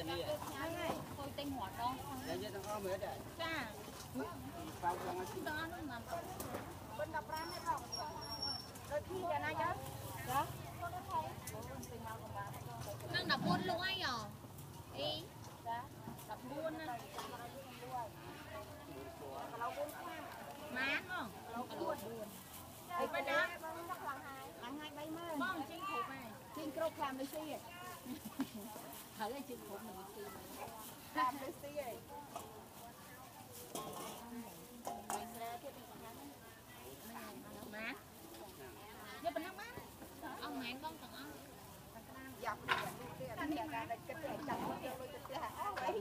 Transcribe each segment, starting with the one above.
tôi tinh hoạt đó đây như thằng mới đấy cha bao giờ nó đó nó nằm bên đập ra mấy phòng đôi khi giờ này chứ đó nó đập buôn luôn ấy nhở ý đập buôn á mán không buôn ấy bên đó ăn hai bay mơ bông chinh phục này chinh cột làm lấy xì thử cái chinh phục mình xì làm lấy xì mán nhưng bên nó mán ông mán con tầng ông dọc cái nhà ra đây cái này chặt nó kêu cái hả vậy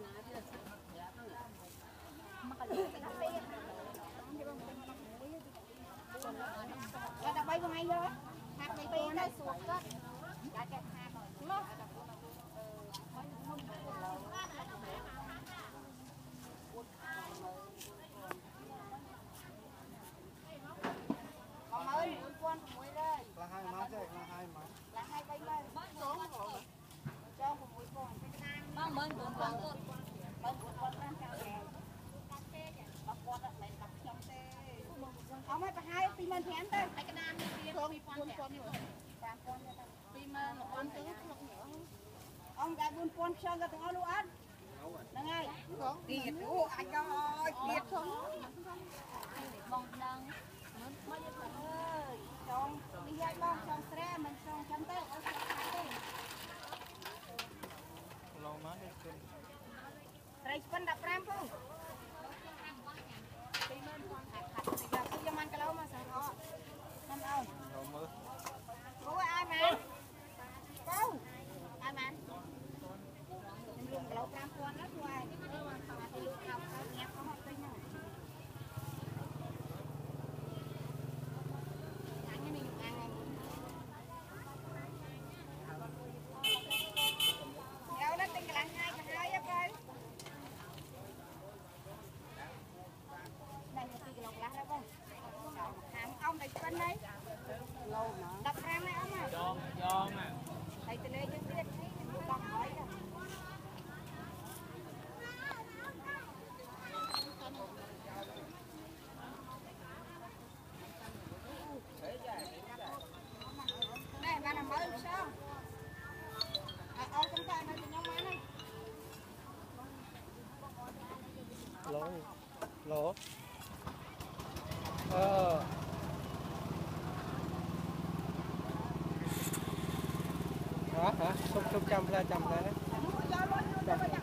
cái đập bay vào ngay rồi hạt bay bay nó sụt đó cái hạt rồi còn mới con muối đây là hai má chứ là hai bay lên xuống rồi cho một muối con bông bên buồn con con bên con đang chào nè bắp con lại bắp trong tê ông ấy hai tí men thén đây cái đàn kia con con rồi tim một con tứ ông đã buôn con cho ra từng lúa ăn là ngay tiệt ô anh ơi tiệt không bông đăng ơi trong đi ra con trong tre mình trong chấm tê ở trong lòng má hết trơn tây phân đập ram không tim men con hạt bây giờ cứ cho ăn cái lâu mà sao đó không đâu lòng mơ cô ai mà cô ai mà luôn cái lâu ram con đó thôi thì luôn học nghe có học tinh rồi kéo nó tinh cái hai cái hai á coi đây là cái lọc lá đó không hàng ông này bên đấy lâu mà đập ram này ông à do mà thầy từ đây chứ biết đập hỏi rồi này bà làm mới sao ông trong tay này thì nhóm máy này lỗ đó hả không trăm ra đấy